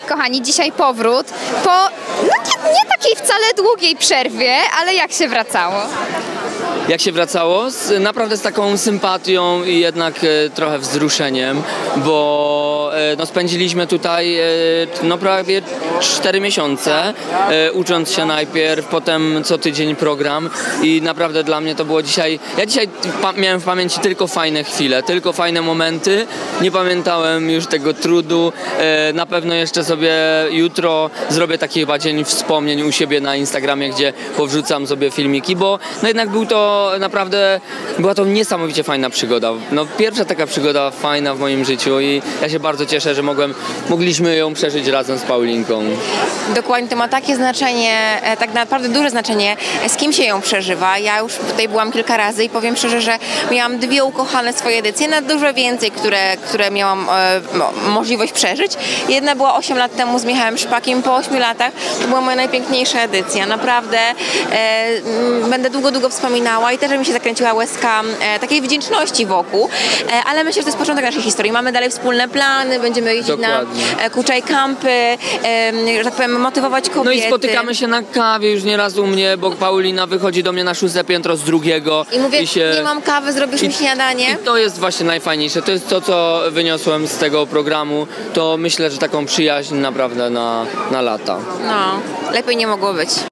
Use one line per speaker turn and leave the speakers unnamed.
kochani, dzisiaj powrót po nie takiej wcale długiej przerwie, ale jak się wracało?
Jak się wracało? Naprawdę z taką sympatią i jednak trochę wzruszeniem, bo spędziliśmy tutaj prawie 4 miesiące, ucząc się najpierw, potem co tydzień program i naprawdę dla mnie to było dzisiaj... Ja dzisiaj miałem w pamięci tylko fajne chwile, tylko fajne momenty, nie pamiętałem już tego trudu. Na pewno jeszcze sobie jutro zrobię taki chyba dzień wspomnień u siebie na Instagramie, gdzie powrzucam sobie filmiki, bo jednak była to niesamowicie fajna przygoda. Pierwsza taka przygoda fajna w moim życiu i ja się bardzo cieszę, że mogliśmy ją przeżyć razem z Paulinką.
Dokładnie, to ma takie znaczenie, tak naprawdę duże znaczenie, z kim się ją przeżywa. Ja już tutaj byłam kilka razy i powiem szczerze, że miałam 2 ukochane swoje edycje, na dużo więcej, które miałam możliwość przeżyć. Jedna była 8 lat temu z Michałem Szpakiem, po 8 latach to była moja najpiękniejsza edycja. Naprawdę będę długo wspominała i też mi się zakręciła łezka takiej wdzięczności wokół, ale myślę, że to jest początek naszej historii. Mamy dalej wspólne plany, będziemy jeździć
Dokładnie.
na Kuczaj Campy, że tak powiem, motywować kobiety.
No i spotykamy się na kawie już nieraz u mnie, bo Paulina wychodzi do mnie na 6. piętro z 2.
I mówię, nie mam kawy, zrobisz mi śniadanie?
I to jest właśnie najfajniejsze. To jest to, co wyniosłem z tego programu. To myślę, że taką przyjaźń naprawdę na lata.
No, lepiej nie mogło być.